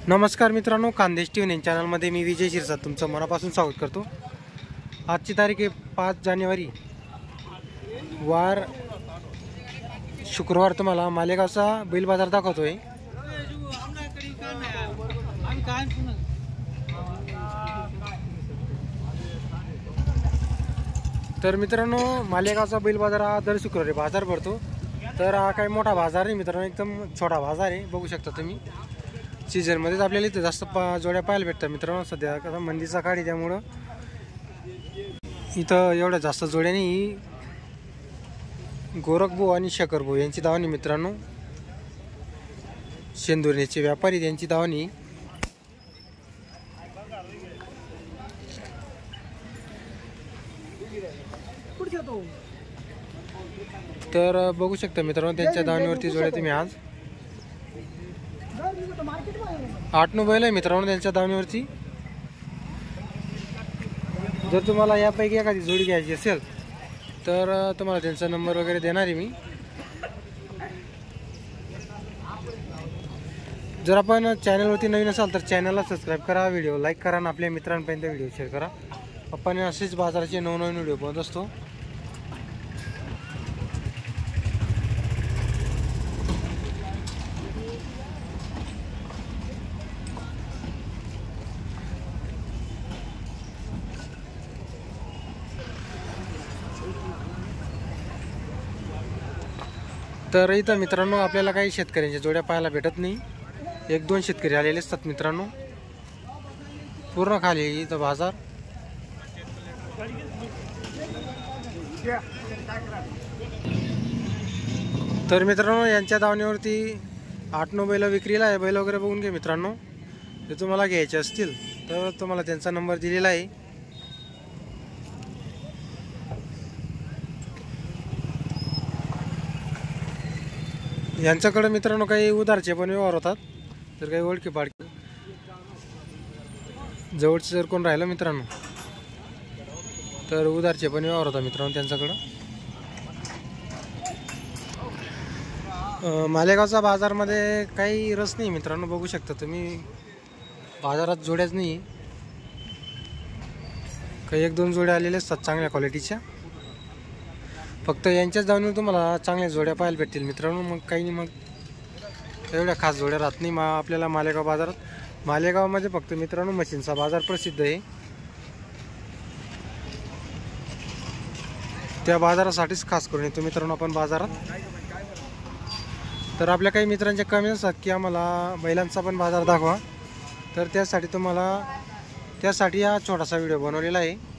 नमस्कार मित्रांनो, खानदेश टीव्ही चॅनलमध्ये मी विजय शिरसाट तुमचं मनापासून स्वागत करतो। आजची तारीख आहे 5 जानेवारी, वार शुक्रवार। तुम्हाला मालेगावचा बैल बाजार दाखवतोय। तर मित्रांनो, मालेगावचा बैल बाजार हा दर शुक्रवारी बाजार भरतो। तर हा काही मोठा बाजार नाही मित्रांनो, एकदम छोटा बाजार आहे। बघू शकता तुम्ही, सीजन मध्येच आपल्याला इथे जास्त जोड्या पाहायला भेटतात मित्रांनो। सध्या कसं मंदीचा काळ आहे, त्यामुळं इथं एवढ्या जास्त जोड्या नाही। गोरखभाऊ आणि शेखरभाऊ यांची दावणी मित्रांनो, शेंदुर्णीचे व्यापारी त्यांची दावणी। तर बघू शकता मित्रांनो, त्यांच्या दावणीवरती जोड्या तुम्ही आज 8-9 बैल आहे मित्रांनो त्यांच्या दावणीवरती। जर तुम्हाला यापैकी एखादी जोडी घ्यायची असेल तर तुम्हाला त्यांचा नंबर वगैरे देणार आहे मी। जर आपण चॅनलवरती नवीन असाल तर चॅनलला सबस्क्राईब करा, व्हिडिओ लाईक करा आणि आपल्या मित्रांपर्यंत व्हिडिओ शेअर करा। आपण असेच बाजाराचे नवनवीन व्हिडिओ पाहत असतो। तर इथं मित्रांनो आपल्याला काही शेतकऱ्यांच्या जोड्या पाहायला भेटत नाही। 1-2 शेतकरी आलेले असतात मित्रांनो, पूर्ण खाली इथं बाजार। तर मित्रांनो, यांच्या दावणीवरती 8-9 बैल विक्रीला आहे। बैल वगैरे बघून घे मित्रांनो, जर तुम्हाला घ्यायचे असतील तर तुम्हाला त्यांचा नंबर दिलेला आहे। यांच्याकडे मित्रांनो काही उधारचे पण व्यवहार होतात। जर काही ओळखी पाडकी जवळचे जर कोण राहिलं मित्रांनो तर उधारचे पण व्यवहार होतात मित्रांनो त्यांच्याकडं। मालेगावचा बाजारमध्ये काही रस नाही मित्रांनो, बघू शकता तुम्ही, बाजारात जोड्याच नाही। काही 1-2 जोड्या आलेल्या असतात चांगल्या क्वालिटीच्या, फक्त यांच्याच दावणीवर तुम्हाला चांगल्या जोड्या पाहायला भेटतील मित्रांनो। मग काही नाही, मग एवढ्या खास जोड्या राहत नाही आपल्याला मालेगाव बाजारात। मालेगावमध्ये फक्त मित्रांनो मशीनचा बाजार प्रसिद्ध आहे, त्या बाजारासाठीच खास करून येतो मित्रांनो आपण बाजारात। तर आपल्या काही मित्रांचे कमेंट्स असतात की आम्हाला बैलांचा पण बाजार दाखवा, तर त्यासाठी हा छोटासा व्हिडिओ बनवलेला आहे।